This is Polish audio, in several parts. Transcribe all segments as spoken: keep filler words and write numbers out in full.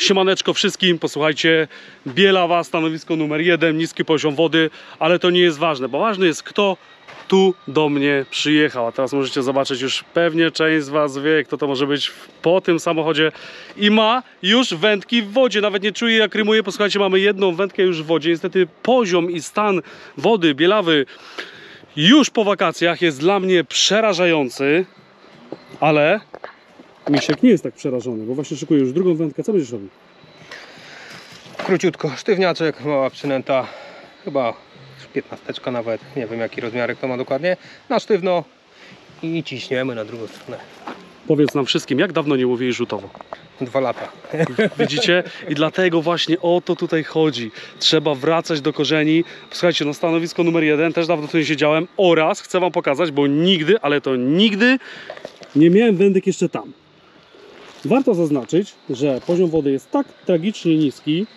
Siemaneczko wszystkim, posłuchajcie, Bielawa, stanowisko numer jeden, niski poziom wody, ale to nie jest ważne, bo ważne jest, kto tu do mnie przyjechał. A teraz możecie zobaczyć, już pewnie część z was wie, kto to może być po tym samochodzie i ma już wędki w wodzie. Nawet nie czuję, jak rymuje. Posłuchajcie, mamy jedną wędkę już w wodzie. Niestety poziom i stan wody Bielawy już po wakacjach jest dla mnie przerażający, ale Misiek nie jest tak przerażony, bo właśnie szykuje już drugą wędkę. Co będziesz robił? Króciutko, sztywniaczek, mała przynęta, chyba piętnasteczka nawet, nie wiem jaki rozmiarek to ma dokładnie, na sztywno i ciśniemy na drugą stronę. Powiedz nam wszystkim, jak dawno nie łowiłeś rzutowo? Dwa lata. Widzicie? I dlatego właśnie o to tutaj chodzi. Trzeba wracać do korzeni. Słuchajcie, no stanowisko numer jeden, też dawno tu nie siedziałem oraz chcę wam pokazać, bo nigdy, ale to nigdy nie miałem wędek jeszcze tam. Warto zaznaczyć, że poziom wody jest tak tragicznie niski,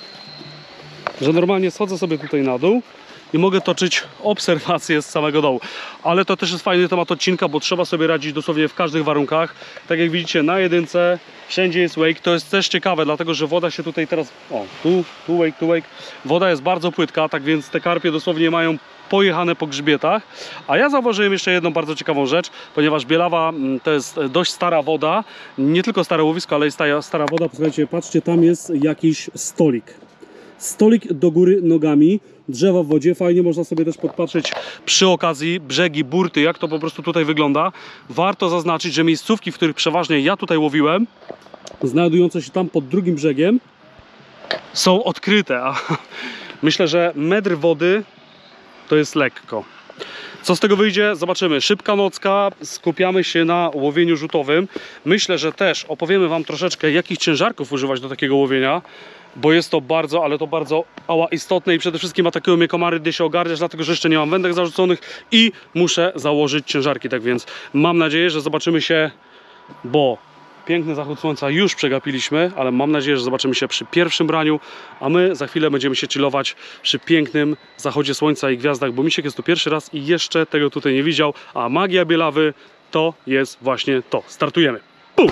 że normalnie schodzę sobie tutaj na dół i mogę toczyć obserwacje z samego dołu. Ale to też jest fajny temat odcinka, bo trzeba sobie radzić dosłownie w każdych warunkach. Tak jak widzicie, na jedynce wszędzie jest wake. To jest też ciekawe, dlatego że woda się tutaj teraz... O, tu, tu wake, tu wake. Woda jest bardzo płytka, tak więc te karpie dosłownie mają pojechane po grzbietach. A ja zauważyłem jeszcze jedną bardzo ciekawą rzecz, ponieważ Bielawa to jest dość stara woda. Nie tylko stare łowisko, ale i stara, stara woda. Posłuchajcie, patrzcie, tam jest jakiś stolik. Stolik do góry nogami, drzewa w wodzie, fajnie można sobie też podpatrzeć przy okazji brzegi, burty, jak to po prostu tutaj wygląda. Warto zaznaczyć, że miejscówki, w których przeważnie ja tutaj łowiłem, znajdujące się tam pod drugim brzegiem, są odkryte, a myślę, że metr wody to jest lekko. Co z tego wyjdzie? Zobaczymy. Szybka nocka, skupiamy się na łowieniu rzutowym. Myślę, że też opowiemy wam troszeczkę, jakich ciężarków używać do takiego łowienia, bo jest to bardzo, ale to bardzo ała istotne i przede wszystkim atakują mnie komary, gdy się ogarniasz, dlatego że jeszcze nie mam wędek zarzuconych i muszę założyć ciężarki. Tak więc mam nadzieję, że zobaczymy się, bo piękny zachód słońca już przegapiliśmy, ale mam nadzieję, że zobaczymy się przy pierwszym braniu, a my za chwilę będziemy się chillować przy pięknym zachodzie słońca i gwiazdach, bo Misiek jest tu pierwszy raz i jeszcze tego tutaj nie widział, a magia Bielawy to jest właśnie to. Startujemy. Pum!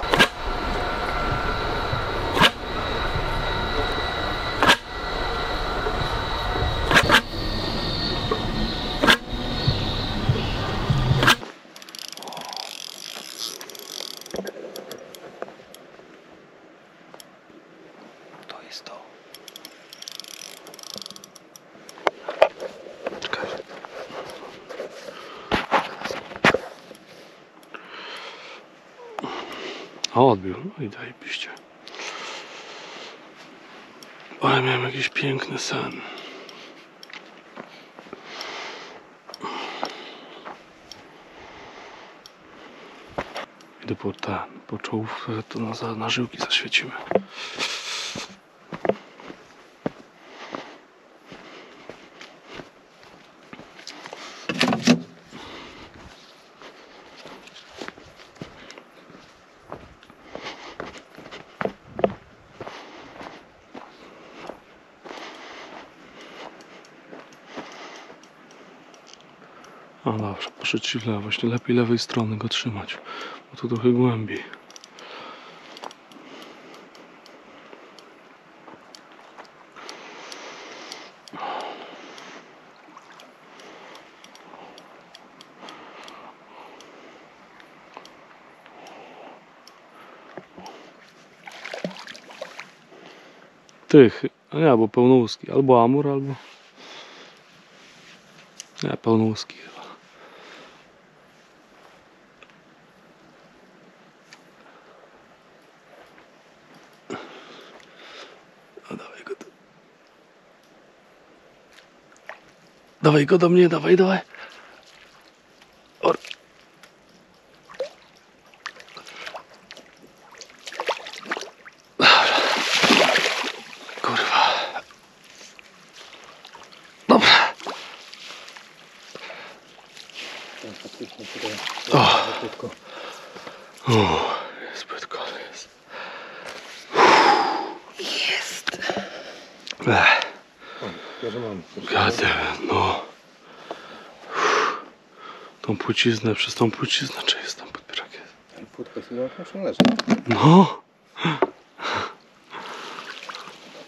O, odbił, no i zajebiście. Ale miałem jakiś piękny sen. Idę po ten, po czołówkę, to na, na żyłki zaświecimy. A dobrze, poszedł ci w lewo, właśnie lepiej lewej strony go trzymać, bo tu trochę głębiej. Tych, a nie, bo pełnołuski, albo amur, albo... Nie, pełnołuski chyba. No dawaj go do... Dawaj go do mnie, dawaj, dawaj. Or... Kurwa. Dobra. O. O, jest płytko, jest. Jest. Ech. Gadę, no. Tą płciznę, przez tą płciznę, czy jest tam podbierak jest? Płytko sobie leży. No.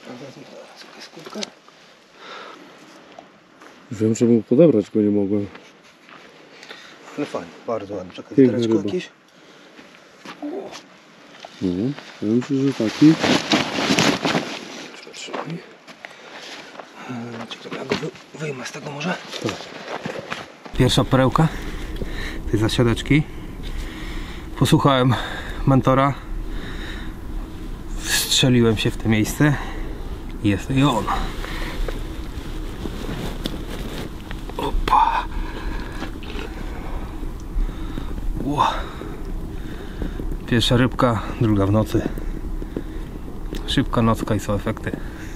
Wiem, że mógł podebrać, go nie mogłem. Ale fajnie, bardzo ładnie. Czekaj, Piękna wiadereczko ryba. jakieś. No, ja myślę, że taki. Trzymaj. Eee, Czekaj, ja go wy- wyjmę z tego może. Tak. Pierwsza perełka tej zasiadeczki. Posłuchałem mentora. Wstrzeliłem się w to miejsce. I jest i on. Opa. Ła. Pierwsza rybka, druga w nocy. Szybka nocka i są efekty.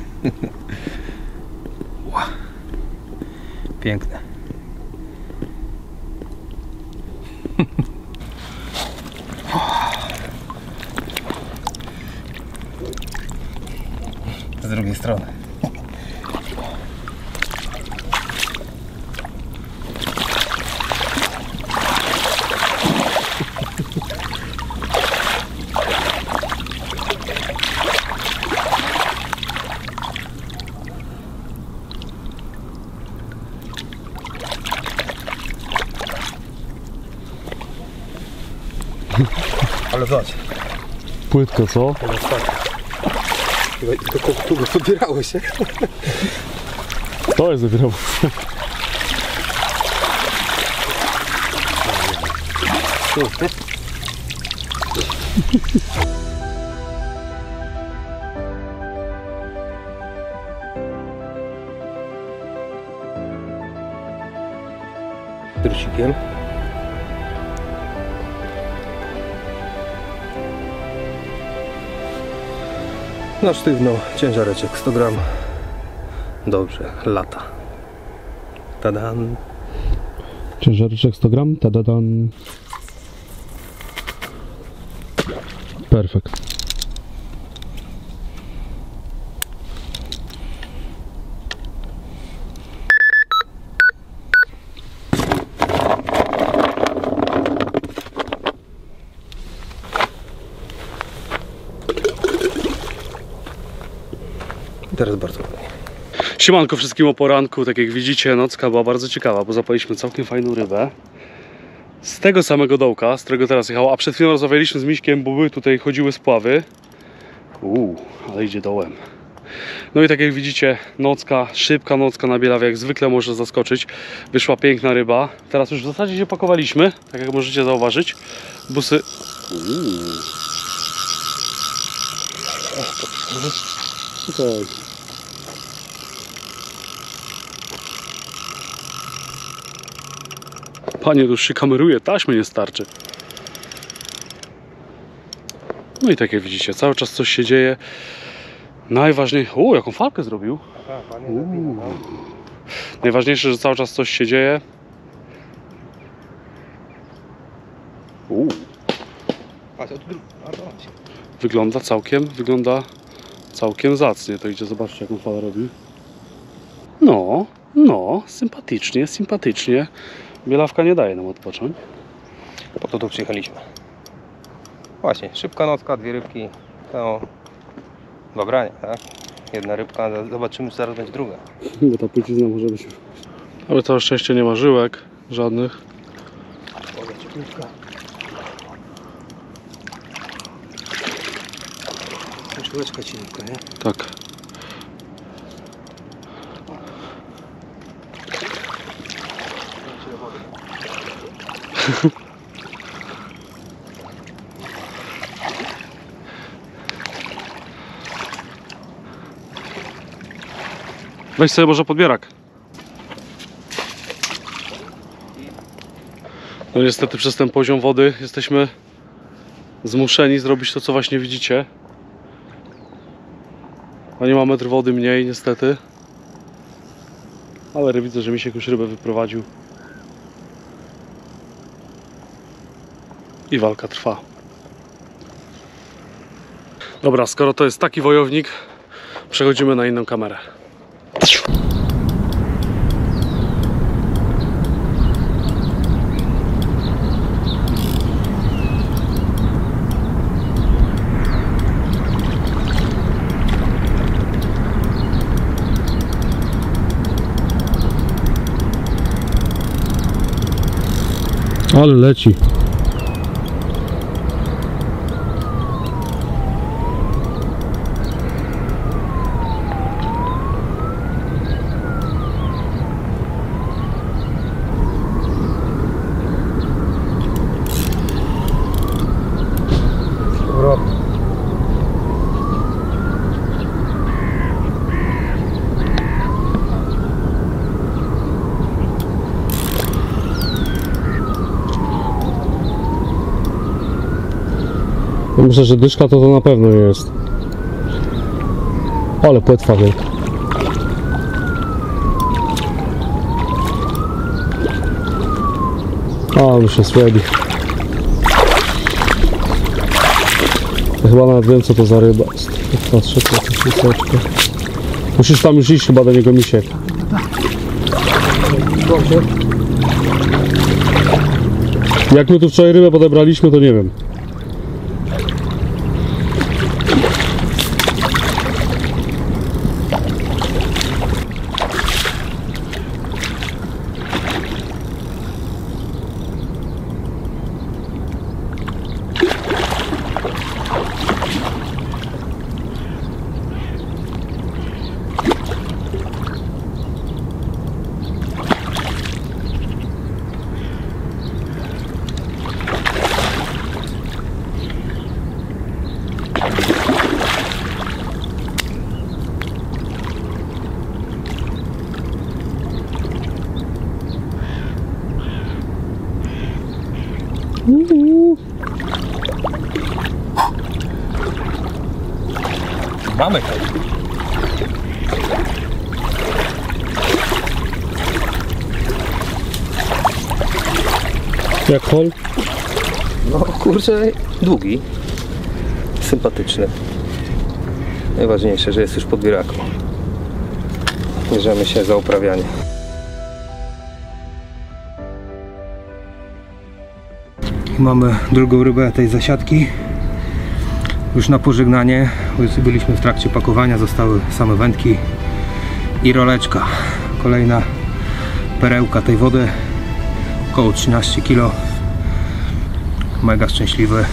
Ła. Piękne. Z drugiej strony. Ale zobacz. Płytko, co? Tu go pobierało się. To jest dopiero. Drucikiem. Na sztywno, ciężareczek sto gram. Dobrze, lata. Tadan. Ciężareczek sto gram, tadadan. Perfekt. I teraz bardzo ładnie. Siemanko wszystkim o poranku, tak jak widzicie, nocka była bardzo ciekawa, bo zapaliśmy całkiem fajną rybę z tego samego dołka, z którego teraz jechała, a przed chwilą rozmawialiśmy z Miśkiem, bo były tutaj, chodziły spławy. Uuu, ale idzie dołem. No i tak jak widzicie, nocka, szybka nocka na Bielawie, jak zwykle może zaskoczyć. Wyszła piękna ryba. Teraz już w zasadzie się pakowaliśmy, tak jak możecie zauważyć. Busy... Uuu. Okay. Panie, już się kameruje, taśmy nie starczy. No i tak jak widzicie, cały czas coś się dzieje. Najważniejsze... O, jaką falkę zrobił. Uuu. Najważniejsze, że cały czas coś się dzieje. Uuu. Wygląda całkiem, wygląda całkiem zacnie. To idzie, zobaczcie, jaką falę robi. No, no, sympatycznie, sympatycznie. Bielawka nie daje nam odpocząć. Po to tu przyjechaliśmy. Właśnie, szybka nocka, dwie rybki. To dwa brania, tak? Jedna rybka, zobaczymy, czy zaraz będzie druga. Bo ta płycizna może być... Ale całe szczęście nie ma żyłek żadnych. Woda cieplutka. Żyłeczka cienka, nie? Tak. Weź sobie może podbierak. No niestety przez ten poziom wody jesteśmy zmuszeni zrobić to, co właśnie widzicie. A nie ma metr wody mniej niestety. Ale widzę, że Misiek już rybę wyprowadził. I walka trwa. Dobra, skoro to jest taki wojownik, przechodzimy na inną kamerę. Ale leci. Myślę, że dyszka to to na pewno nie jest. Ale płetwa wielka. A, on się słabi. Ja chyba nawet wiem, co to za ryba jest. Patrzę, to jest liseczka. Musisz tam już iść chyba do niego, misiek. Jak my tu wczoraj rybę podebraliśmy, to nie wiem. Uuu. Mamy to. Jak hol? No kurczę, długi. Sympatyczny. Najważniejsze, że jest już pod bieraką. Bierzemy się za uprawianie. Mamy drugą rybę tej zasiadki. Już na pożegnanie. Byliśmy w trakcie pakowania, zostały same wędki i roleczka. Kolejna perełka tej wody. Około trzynaście kilo. Mega szczęśliwy.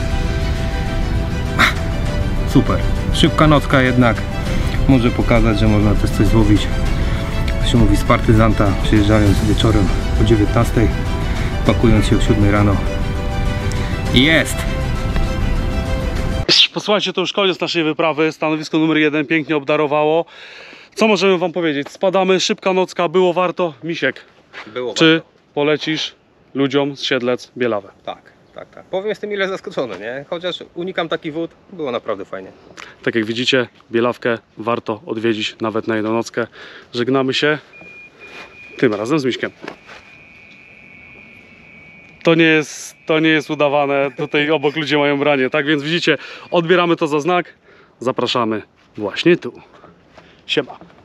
Super. Szybka nocka jednak. Może pokazać, że można też coś złowić. To się mówi z partyzanta, przyjeżdżając wieczorem o dziewiętnastej, pakując się o siódmej rano. I jest! Posłuchajcie, to już koniec naszej wyprawy. Stanowisko numer jeden pięknie obdarowało. Co możemy wam powiedzieć? Spadamy, szybka nocka, było warto. Misiek, Było czy warto. polecisz ludziom z Siedlec Bielawę? Tak, tak, tak. Powiem, jestem ile zaskoczony, nie? Chociaż unikam takich wód, było naprawdę fajnie. Tak jak widzicie, Bielawkę warto odwiedzić nawet na jedną nockę. Żegnamy się tym razem z Miśkiem. To nie jest, to nie jest udawane, tutaj obok ludzie mają branie, tak więc widzicie, odbieramy to za znak, zapraszamy właśnie tu. Siema.